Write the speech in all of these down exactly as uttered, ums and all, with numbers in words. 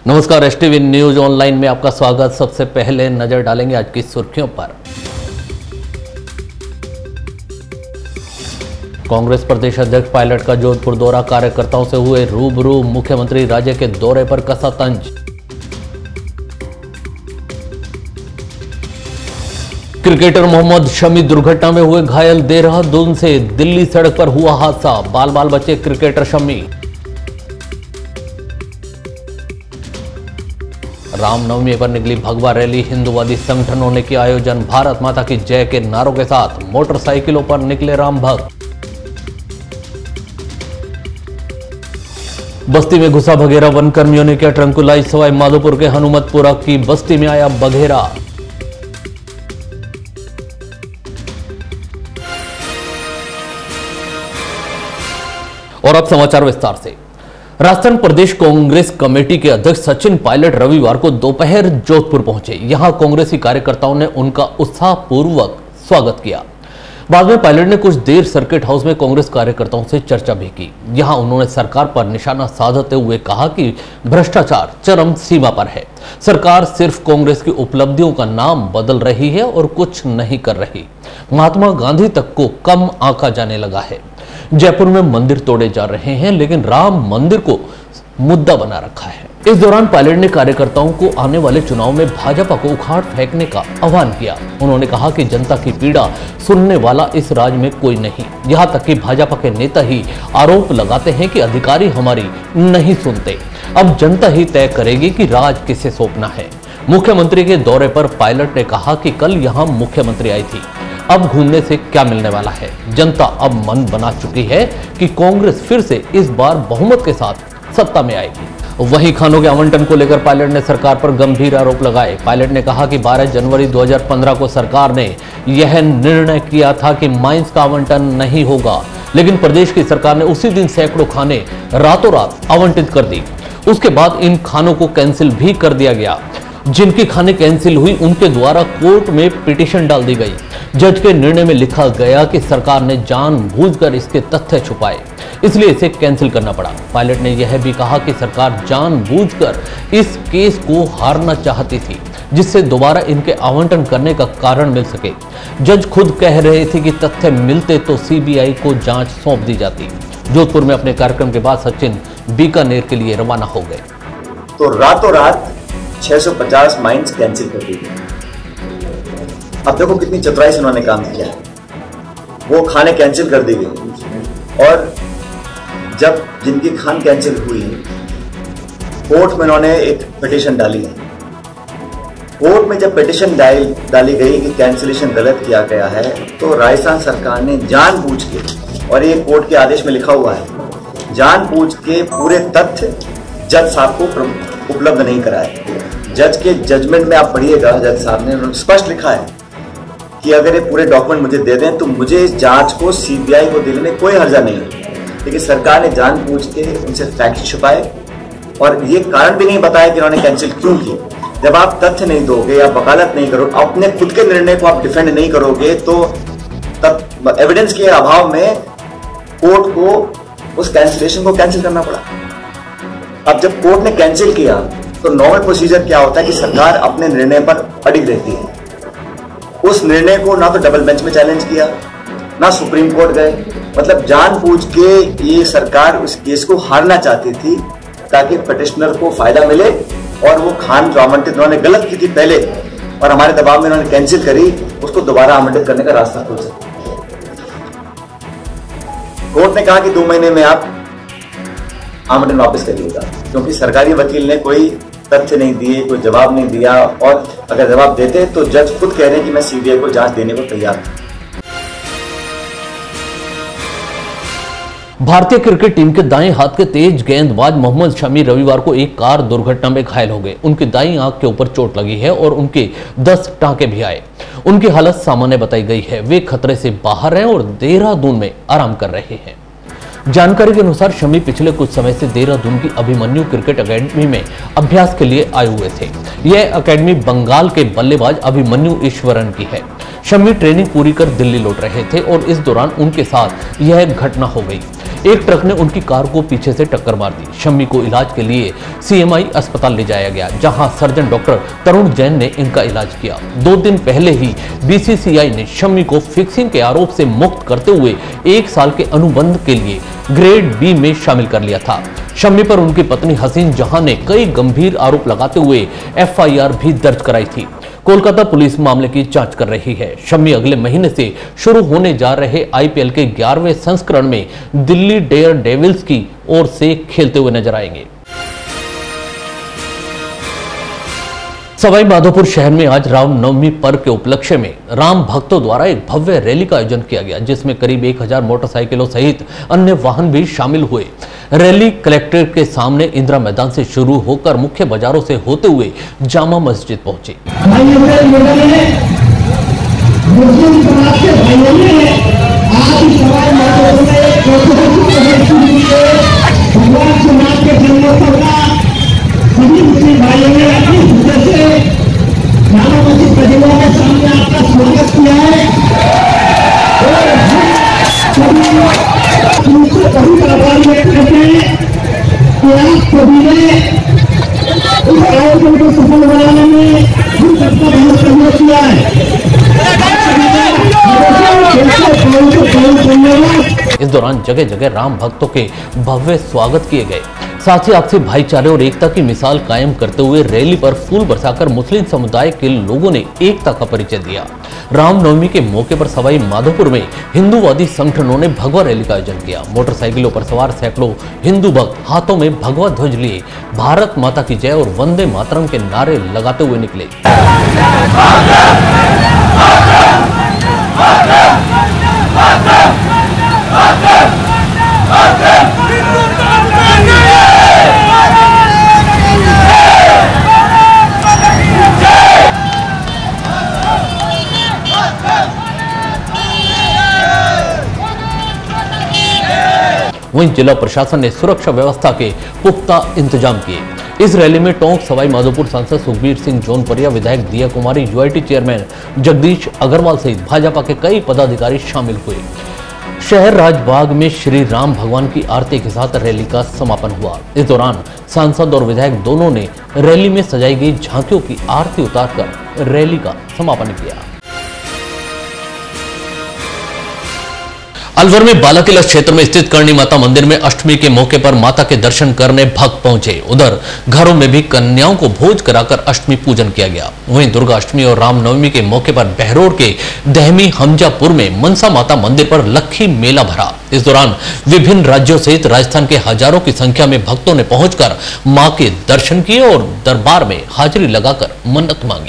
नमस्कार, S T V news online में आपका स्वागत। सबसे पहले नजर डालेंगे आज की सुर्खियों पर। कांग्रेस प्रदेश अध्यक्ष पायलट का जोधपुर दौरा, कार्यकर्ताओं से हुए रूबरू, मुख्यमंत्री राज्य के दौरे पर कसा तंज। क्रिकेटर मोहम्मद शमी दुर्घटना में हुए घायल, देहरादून से दिल्ली सड़क पर हुआ हादसा, बाल बाल बचे क्रिकेटर शमी। रामनवमी पर निकली भगवा रैली, हिंदुवादी संगठनों ने किया आयोजन, भारत माता की जय के नारों के साथ मोटरसाइकिलों पर निकले राम भक्त। बस्ती में घुसा बघेरा, वन कर्मियों ने किया ट्रंकुलाइज, सवाई माधोपुर के हनुमतपुरा की बस्ती में आया बघेरा। और अब समाचार विस्तार से। राजस्थान प्रदेश कांग्रेस कमेटी के अध्यक्ष सचिन पायलट रविवार को दोपहर जोधपुर पहुंचे। यहां कांग्रेसी कार्यकर्ताओं ने उनका उत्साहपूर्वक स्वागत किया। बाद में पायलट ने कुछ देर सर्किट हाउस में कांग्रेस कार्यकर्ताओं से चर्चा भी की। यहां उन्होंने सरकार पर निशाना साधते हुए कहा कि भ्रष्टाचार चरम सीमा पर है, सरकार सिर्फ कांग्रेस की उपलब्धियों का नाम बदल रही है और कुछ नहीं कर रही। महात्मा गांधी तक को कम आंका जाने लगा है। जयपुर में मंदिर तोड़े जा रहे हैं, लेकिन राम मंदिर को मुद्दा बना रखा है। इस दौरान पायलट ने कार्यकर्ताओं को आने वाले चुनाव में भाजपा को उखाड़ फेंकने का आह्वान किया। उन्होंने कहा कि जनता की पीड़ा सुनने वाला इस राज्य में कोई नहीं। यहाँ तक कि भाजपा के नेता ही आरोप लगाते हैं कि अधिकारी हमारी नहीं सुनते। अब जनता ही तय करेगी कि राज किसे सौंपना है। मुख्यमंत्री के दौरे पर पायलट ने कहा कि कल यहाँ मुख्यमंत्री आई थी, अब घूमने से क्या मिलने वाला है। जनता अब मन बना चुकी है कि कांग्रेस फिर से इस बार बहुमत के साथ सत्ता में आएगी। वहीं खानों के आवंटन को लेकर पायलट ने सरकार पर गंभीर आरोप लगाए। पायलट ने कहा कि बारह जनवरी दो हज़ार पंद्रह को सरकार ने यह निर्णय किया था कि माइंस का आवंटन नहीं होगा, लेकिन प्रदेश की सरकार ने उसी दिन सैकड़ों खाने रातों रात आवंटित कर दी। उसके बाद इन खानों को कैंसिल भी कर दिया गया। जिनकी खाने कैंसिल हुई उनके द्वारा कोर्ट में पिटीशन डाल दी गई। जज के निर्णय में लिखा गया कि सरकार ने जानबूझकर इसके तथ्य छुपाए, इसलिए इसे कैंसिल करना पड़ा। पायलट ने यह भी कहा कि सरकार जानबूझकर इस केस को हारना चाहती थी, जिससे दोबारा इनके आवंटन करने का कारण मिल सके। जज खुद कह रहे थे कि तथ्य मिलते तो सी बी आई को जांच सौंप दी जाती। जोधपुर में अपने कार्यक्रम के बाद सचिन बीकानेर के लिए रवाना हो गए। तो रातों रात छह सौ पचास माइंस कैंसिल कर दी गई। अब देखो कितनी चतुराई से उन्होंने काम किया है। वो खाने कैंसिल कर दी गई और जब जिनकी खान कैंसिल हुई, कोर्ट में उन्होंने एक पिटीशन डाली है। कोर्ट में जब पिटीशन डाली गई कि कैंसिलेशन गलत किया गया है, तो राजस्थान सरकार ने जानबूझ के, और ये कोर्ट के आदेश में लिखा हुआ है, जानबूझ के पूरे तथ्य जज साहब को उपलब्ध नहीं कराए। जज के जजमेंट में आप पढ़िएगा, जज साहब ने स्पष्ट लिखा है कि अगर ये पूरे डॉक्यूमेंट मुझे दे दें तो मुझे इस जांच को सी बी आई को देने में कोई हर्जा नहीं है। लेकिन सरकार ने जानबूझ के उनसे फैक्ट छुपाए और ये कारण भी नहीं बताया कि उन्होंने कैंसिल क्यों की। जब आप तथ्य नहीं दोगे या वकालत नहीं करोगे, अपने खुद के निर्णय को आप डिफेंड नहीं करोगे, तो तब एविडेंस के अभाव में कोर्ट को उस कैंसिलेशन को कैंसिल करना पड़ा। अब जब कोर्ट ने कैंसिल किया तो नॉर्मल प्रोसीजर क्या होता है कि सरकार अपने निर्णय पर अडिग रहती है। उस निर्णय को ना तो डबल बेंच में चैलेंज किया, ना सुप्रीम कोर्ट गए। मतलब जानबूझ के ये सरकार उस केस को हारना चाहती थी ताकि पिटिशनर को फायदा मिले और वो खान जो आवंटित उन्होंने गलत की थी पहले और हमारे दबाव में उन्होंने कैंसिल करी, उसको दोबारा आवंटित करने का रास्ता खुल सके। कोर्ट ने कहा कि दो महीने में आप आवंटन वापस करिएगा, क्योंकि सरकारी वकील ने कोई तथ्य नहीं दिए, कोई जवाब नहीं दिया, और अगर जवाब देते तो जज खुद कह रहे हैं कि मैं सी बी आई को जांच देने को तैयार हूं। भारतीय क्रिकेट टीम के दाएं हाथ के तेज गेंदबाज मोहम्मद शमी रविवार को एक कार दुर्घटना में घायल हो गए। उनकी दाईं आंख के ऊपर चोट लगी है और उनके दस टांके भी आए। उनकी हालत सामान्य बताई गई है। वे खतरे से बाहर हैं और देहरादून में आराम कर रहे हैं। जानकारी के अनुसार शमी पिछले कुछ समय से देहरादून की अभिमन्यु क्रिकेट अकेडमी में अभ्यास के लिए आए हुए थे। यह अकेडमी बंगाल के बल्लेबाज अभिमन्यु ईश्वरन की है। शमी ट्रेनिंग पूरी कर दिल्ली लौट रहे थे और इस दौरान उनके साथ यह घटना हो गई। एक ट्रक ने उनकी कार को पीछे से टक्कर मार दी। शम्मी को इलाज के लिए सीएमआई अस्पताल ले जाया गया, जहां सर्जन डॉक्टर तरुण जैन ने इनका इलाज किया। दो दिन पहले ही बीसीसीआई ने शम्मी को फिक्सिंग के आरोप से मुक्त करते हुए एक साल के अनुबंध के लिए ग्रेड बी में शामिल कर लिया था। शम्मी पर उनकी पत्नी हसीन जहां ने कई गंभीर आरोप लगाते हुए एफआईआर भी दर्ज कराई थी। कोलकाता पुलिस मामले की जांच कर रही है। शम्मी अगले महीने से शुरू होने जा रहे आईपीएल के ग्यारहवें संस्करण में दिल्ली डेयर डेविल्स की ओर से खेलते हुए नजर आएंगे। सवाई माधोपुर शहर में आज रामनवमी पर्व के उपलक्ष्य में राम भक्तों द्वारा एक भव्य रैली का आयोजन किया गया, जिसमें करीब एक हजार मोटरसाइकिलों सहित अन्य वाहन भी शामिल हुए। रैली कलेक्ट्रेट के सामने इंदिरा मैदान से शुरू होकर मुख्य बाजारों से होते हुए जामा मस्जिद पहुंची। सफल बनाने में हम सबका बहुत सहयोग किया है। इस दौरान जगह जगह राम भक्तों के भव्य स्वागत किए गए। साथ ही आपसी भाईचारे और एकता की मिसाल कायम करते हुए रैली पर फूल बरसाकर मुस्लिम समुदाय के लोगों ने एकता का परिचय दिया। रामनवमी के मौके पर सवाई माधोपुर में हिंदूवादी संगठनों ने भगवा रैली का आयोजन किया। मोटरसाइकिलों पर सवार सैकड़ों हिंदू भक्त हाथों में भगवा ध्वज लिए भारत माता की जय और वंदे मातरम के नारे लगाते हुए निकले। वहीं जिला प्रशासन ने सुरक्षा व्यवस्था के पुख्ता इंतजाम किए। इस रैली में टोंक सवाई माधोपुर सांसद सुखबीर सिंह जौनपुरिया, विधायक दिया कुमारी, यूआईटी चेयरमैन जगदीश अग्रवाल सहित भाजपा के कई पदाधिकारी शामिल हुए। शहर राजबाग में श्री राम भगवान की आरती के साथ रैली का समापन हुआ। इस दौरान सांसद और विधायक दोनों ने रैली में सजाई गई झांकियों की आरती उतारकर रैली का समापन किया। अलवर में बालाकिला क्षेत्र में स्थित करणी माता मंदिर में अष्टमी के मौके पर माता के दर्शन करने भक्त पहुंचे। उधर घरों में भी कन्याओं को भोज कराकर अष्टमी पूजन किया गया। वहीं दुर्गा अष्टमी और रामनवमी के मौके पर बहरोड के दहमी हमजापुर में मनसा माता मंदिर पर लक्खी मेला भरा। इस दौरान विभिन्न राज्यों सहित राजस्थान के हजारों की संख्या में भक्तों ने पहुंचकर मां के दर्शन किए और दरबार में हाजिरी लगाकर मन्नत मांगी।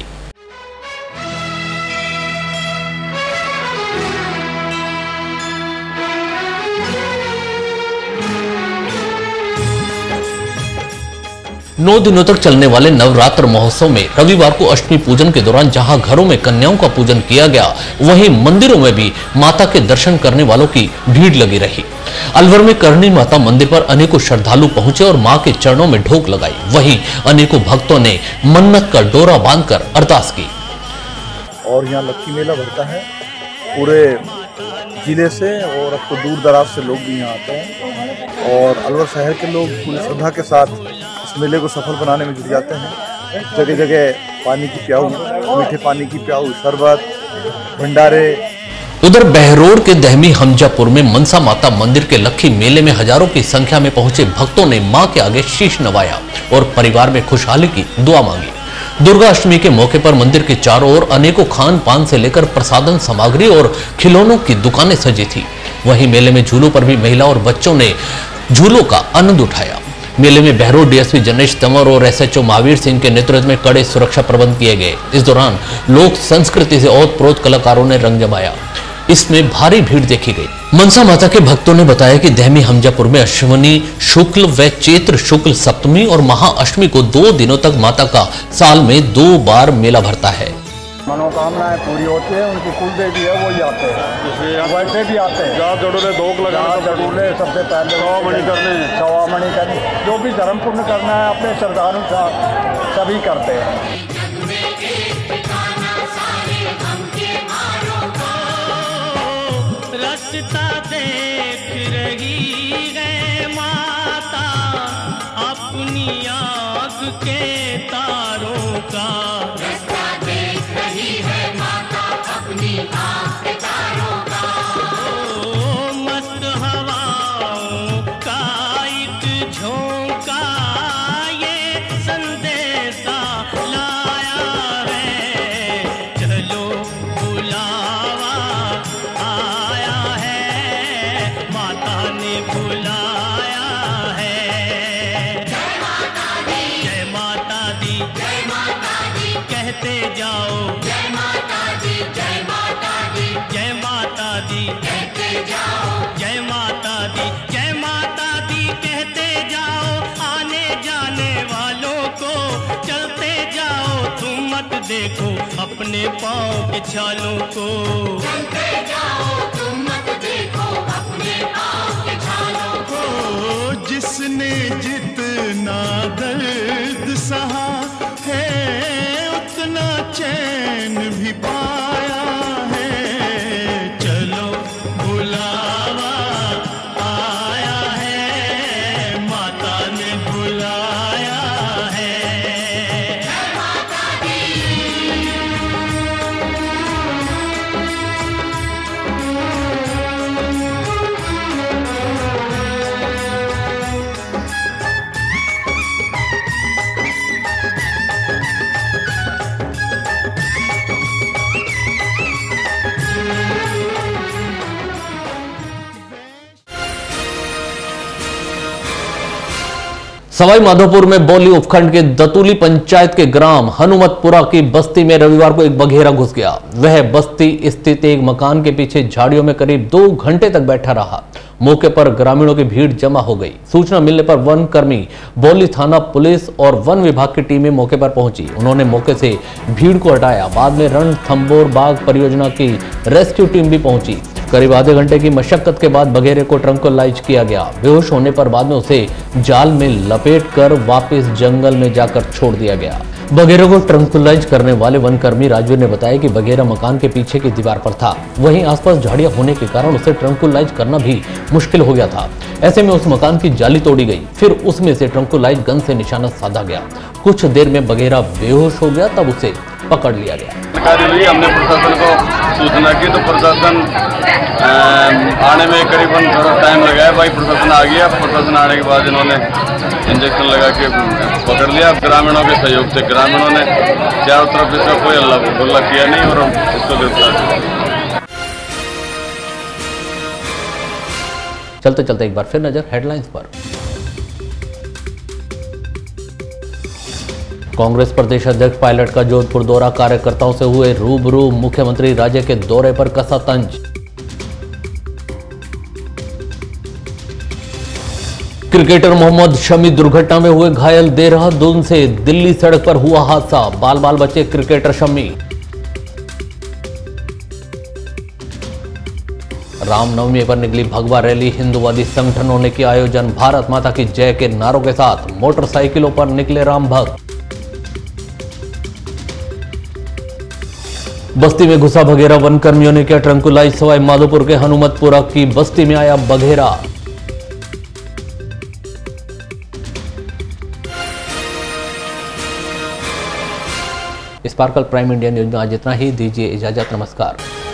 नौ दिनों तक चलने वाले नवरात्र महोत्सव में रविवार को अष्टमी पूजन के दौरान जहां घरों में कन्याओं का पूजन किया गया, वहीं मंदिरों में भी माता के दर्शन करने वालों की भीड़ लगी रही। अलवर में करणी माता मंदिर पर अनेकों श्रद्धालु पहुंचे और मां के चरणों में ढोक लगाई। वहीं अनेकों भक्तों ने मन्नत का डोरा बांधकर अरदास की। और यहाँ लक्खी मेला भरता है पूरे जिले से, और अब तो दूर दराज से लोग भी यहाँ आते हैं और अलवर शहर के लोग पूरी श्रद्धा के साथ इस मेले को सफल बनाने में जुट जाते हैं। जगह जगह पानी की प्याऊ, मीठे पानी की प्याऊ, शरबत, भंडारे। उधर बहरोड के दहमी हमजापुर में मनसा माता मंदिर के लक्खी मेले में हजारों की संख्या में पहुंचे भक्तों ने मां के आगे शीश नवाया और परिवार में खुशहाली की दुआ मांगी। दुर्गा अष्टमी के मौके पर मंदिर के चारों ओर अनेकों खान पान से लेकर प्रसादन सामग्री और खिलौनों की दुकानें सजी थी। वहीं मेले में झूलों पर भी महिला और बच्चों ने झूलों का आनंद उठाया। मेले में बहरोड डीएसपी जनेश तंवर और एसएचओ महावीर सिंह के नेतृत्व में कड़े सुरक्षा प्रबंध किए गए। इस दौरान लोक संस्कृति से ओतप्रोत कलाकारों ने रंग जमाया। इसमें भारी भीड़ देखी गई। मनसा माता के भक्तों ने बताया कि दहमी हमजापुर में अश्विनी शुक्ल व चैत्र शुक्ल सप्तमी और महाअष्टमी को दो दिनों तक माता का साल में दो बार मेला भरता है। मनोकामनाएं पूरी होती है, उनकी कुल देवी है वो ही आते हैं, वैसे भी आते हैं। धोख लगाने सबसे पहले सवामणि करने सवामणि करने जो भी धर्म पुण्य करना है अपने श्रद्धानुसार सभी करते हैं। रास्ता देख रही अपनी आँख के तारों का रास्ता देख रही है माता अपनी आँख के तारों का। ओ मस्त हवाओं का एक झोंका ये संदेशा लाया है, चलो बुलावा आया है, माता ने बुलाया है। जय माता दी, जय माता दी, जय माता दी कहते जाओ, जय माता दी, जय माता दी, जय माता दी कहते जाओ, जय माता दी, जय माता दी कहते जाओ। आने जाने वालों को चलते जाओ, तुम मत देखो अपने पाँव के छालों को, चलते जाओ तुम मत देखो अपने पाँव के छालों को। जिसने जितना दर्द सहा है उतना चैन भी पाया है, चलो बुलावा आया है, माता ने बुलाया है। जय माता दी। सवाई माधोपुर में बौली उपखंड के दतुली पंचायत के ग्राम हनुमतपुरा की बस्ती में रविवार को एक बघेरा घुस गया। वह बस्ती स्थित एक मकान के पीछे झाड़ियों में करीब दो घंटे तक बैठा रहा। मौके पर ग्रामीणों की भीड़ जमा हो गई। सूचना मिलने पर वन कर्मी, बौली थाना पुलिस और वन विभाग की टीमें मौके पर पहुंची। उन्होंने मौके से भीड़ को हटाया। बाद में रणथंभौर बाग परियोजना की रेस्क्यू टीम भी पहुंची। करीब आधे घंटे की मशक्कत के बाद बघेरे को ट्रंकुलाइज किया गया। बेहोश होने पर बाद में उसे जाल में लपेटकर वापस जंगल में जाकर छोड़ दिया गया। बघेरे को ट्रंकुलाइज करने वाले वनकर्मी राजवीर ने बताया कि बघेरा मकान के पीछे की दीवार पर था। वहीं आसपास झाड़ियां होने के कारण उसे ट्रंकुलाइज करना भी मुश्किल हो गया था। ऐसे में उस मकान की जाली तोड़ी गई, फिर उसमें से ट्रंकुलाइज गन से निशाना साधा गया। कुछ देर में बघेरा बेहोश हो गया, तब उसे पकड़ लिया गया। हमने प्रशासन को सूचना की तो प्रशासन आने में करीबन थोड़ा टाइम लगाया। भाई प्रशासन आ गया। प्रशासन आने के बाद इन्होंने इंजेक्शन लगा के पकड़ लिया। ग्रामीणों के सहयोग से ग्रामीणों ने चारों तरफ इसका कोई अल्लाह गुल्ला किया नहीं और इसको गिरफ्तार किया। चलते चलते एक बार फिर नजर हेडलाइंस पर। कांग्रेस प्रदेश अध्यक्ष पायलट का जोधपुर दौरा, कार्यकर्ताओं से हुए रूबरू। मुख्यमंत्री राज्य के दौरे पर कसा तंज। क्रिकेटर मोहम्मद शमी दुर्घटना में हुए घायल, देहरादून से दिल्ली सड़क पर हुआ हादसा, बाल बाल बचे क्रिकेटर शमी। रामनवमी पर निकली भगवा रैली, हिंदूवादी संगठनों ने किया आयोजन। भारत माता की जय के नारों के साथ मोटरसाइकिलों पर निकले राम भक्त। बस्ती में घुसा बघेरा, वनकर्मियों ने किया ट्रंकुलाइज। सवाई माधोपुर के हनुमतपुरा की बस्ती में आया बघेरा। स्पार्कल प्राइम इंडिया न्यूज में आज इतना ही। दीजिए इजाजत, नमस्कार।